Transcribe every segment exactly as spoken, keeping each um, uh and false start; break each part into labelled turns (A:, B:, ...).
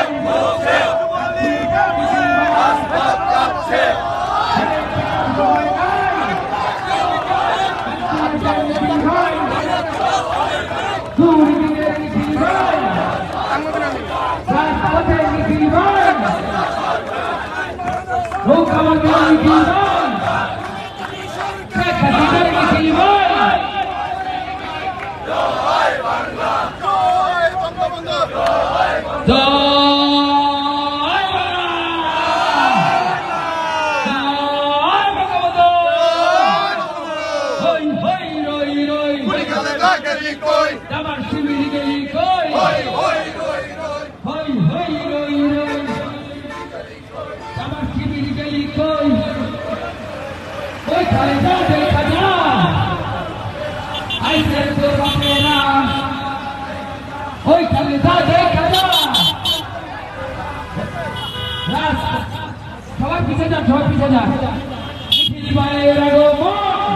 A: সবাই পিছিয়ে যান, সবাই পিছিয়ে যান। নিখিল ভাইয়ের আগমন,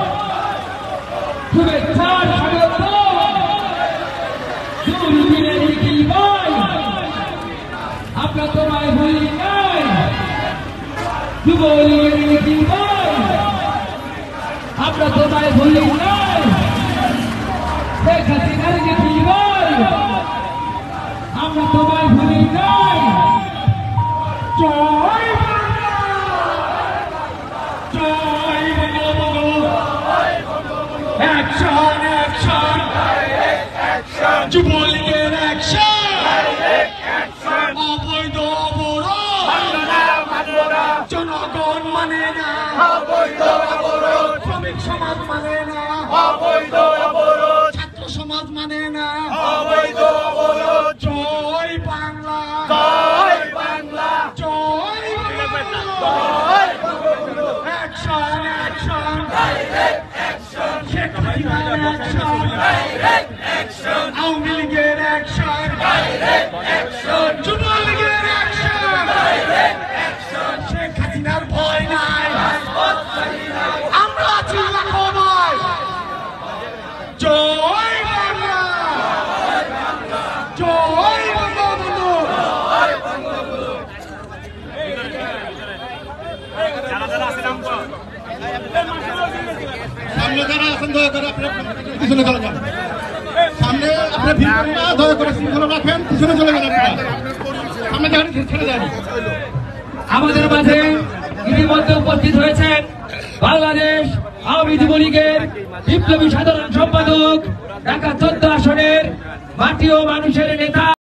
A: শুভেচ্ছা স্বাগত। দুর্দিনের নিখিল ভাই, আমরা তোমায় ভুলি নাই। যুবলীগের নিখিল ভাই, আমরা তোমায় ভুলি নাই। শেখ হাসিনার নিখিল ভাই, আমরা তোমায় ভুলি নাই। জয় Action, action, action, যুবলীগের অ্যাকশন, অবৈধ অবরোধ, জনগণ মানে না, অবৈধ অবরোধ, শ্রমিক সমাজ মানে না, অবৈধ অবরোধ, ছাত্র সমাজ মানে না, অবৈধ অবরোধ। জয় বাংলা, জয় বাংলা, জয় বাংলা, জয় Bangla. Action, action, direct action, Sheikh হাসিনার action, direct action, আওয়ামী লীগের action, direct action, যুবলীগের action, direct action, শেখ হাসিনার ভয় নাই, আমরা আছি লাখো ভাই। জয় বাংলা, জয় বঙ্গবন্ধু, জয় বঙ্গবন্ধু। সামনে যারা আছেন দয়া করে আপনার পিছনে চলে যান। সামনে আপনার ভিড় করেন না, দয়া করে শৃঙ্খলা রাখেন, পিছনে চলে যান আপনারা। সামনে যান, ছেড়ে যান। আমাদের মাঝে ইতিমধ্যে উপস্থিত হয়েছেন বাংলাদেশ আওয়ামী যুবলীগের বিপ্লবী সাধারণ সম্পাদক, ঢাকা চোদ্দ আসনের মাটি ও মানুষের নেতা।